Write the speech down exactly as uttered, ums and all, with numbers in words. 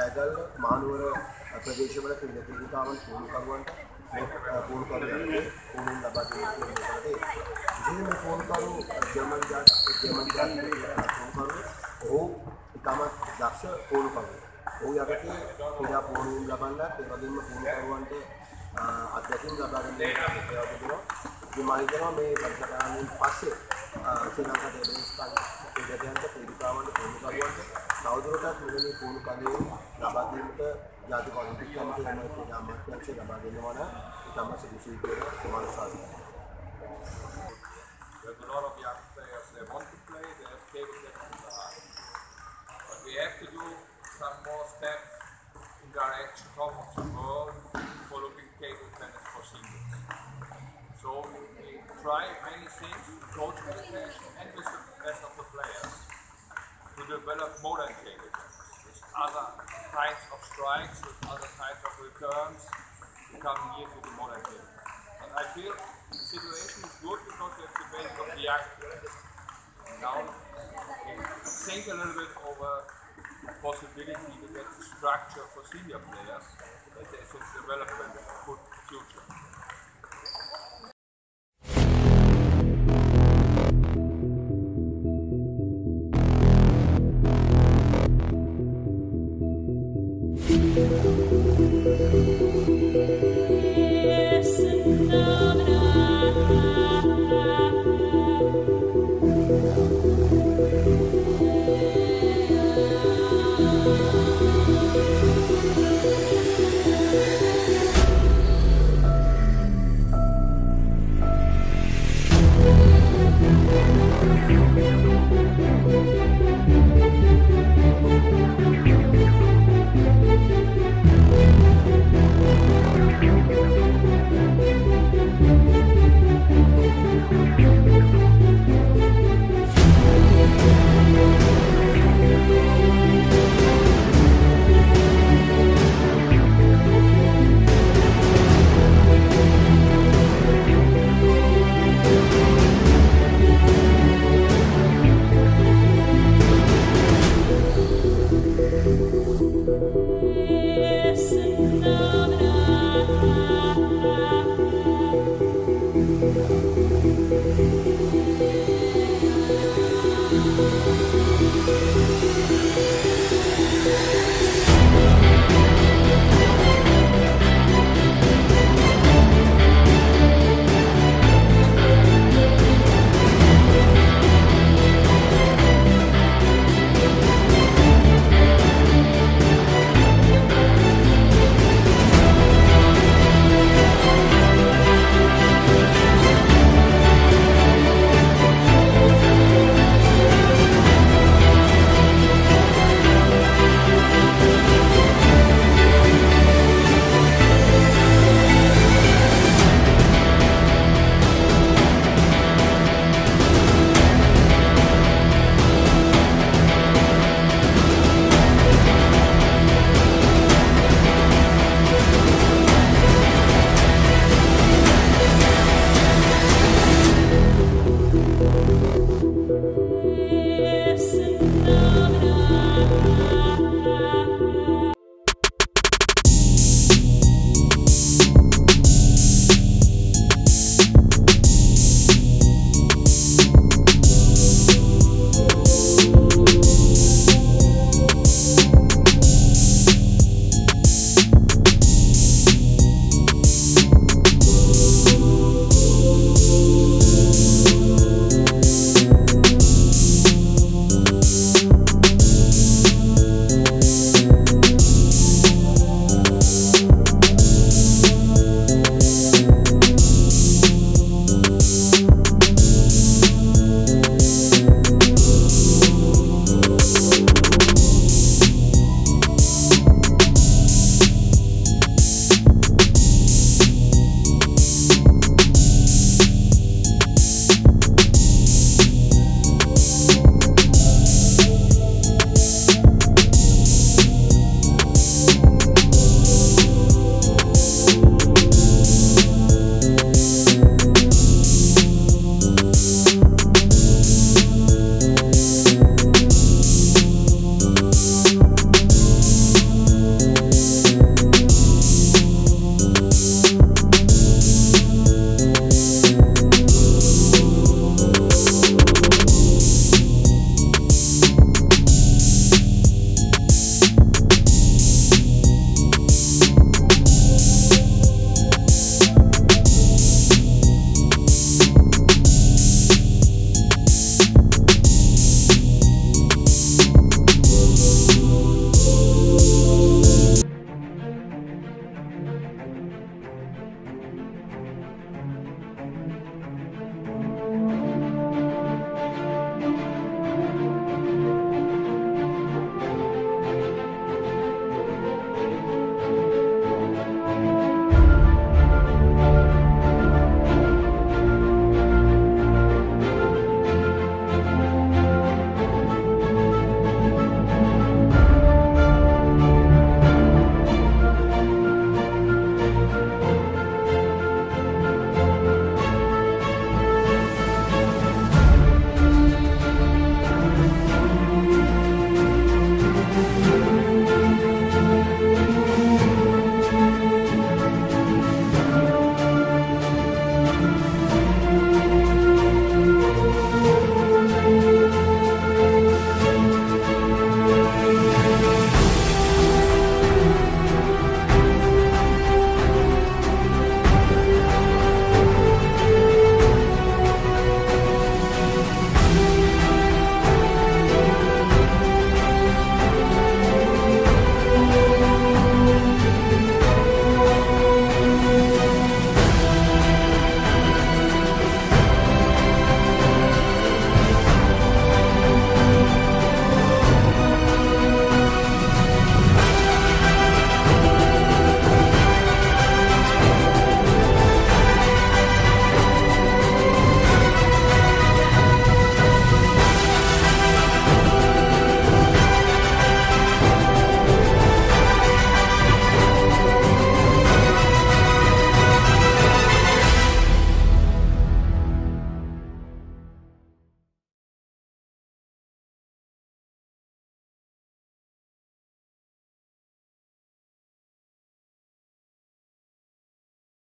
ඇගල්ල මානුවර ප්‍රදේශවල ක්‍රීඩා ක්‍රීඩිකාවන් පුහුණුකරුවන්ට මේ පුහුණුකරුවන්ගේ පුහුණුව ලබා දෙන විදිහට විශේෂයෙන්ම පුහුණුකරු ජර්මන් ජාති ජර්මන් ජාති පුහුණුකරු ඔහු ඉතාමත් දක්ෂ පුහුණුකරු. ඔහු යටතේ ක්‍රීඩා පුහුණුව ලබන්නත් ඒ වගේම පුහුණුකරුවන්ට අත්දැකීම් ලබා ගැනීමට හැකියාව තිබෙනවා. ඉතින් මම හිතනවා මේ පරිසරයෙන් පස්සේ ශ්‍රී ලංකා ටෙබල් ක්‍රීඩකයන්ට ක්‍රීඩිකාවන්ට පුහුණුකරුවන්ට තවදුරටත් මෙවැනි පුහුණු කඩේ ලබා දීමට ජාතික ඔලිම්පික් කමිටුව එම ක්‍රීඩා අමාත්‍යාංශය ලබා දෙනවා නම් ඉතාම සුදුසුයි කියලා මම විශ්වාස කරනවා. There's a lot of young players, they want to play, they have table tennis in the heart. But we have to do some more steps in direction top of the world for looking table tennis for seniors. So we try many things, coach education and with the rest of the players to develop modern table tennis with other kinds of strikes, with other kinds of returns to come near to the modern table tennis. And I feel the situation is good because we have the base of the young players. And now we think a little bit over the possibility to get the structure for senior players that they should develop a good future.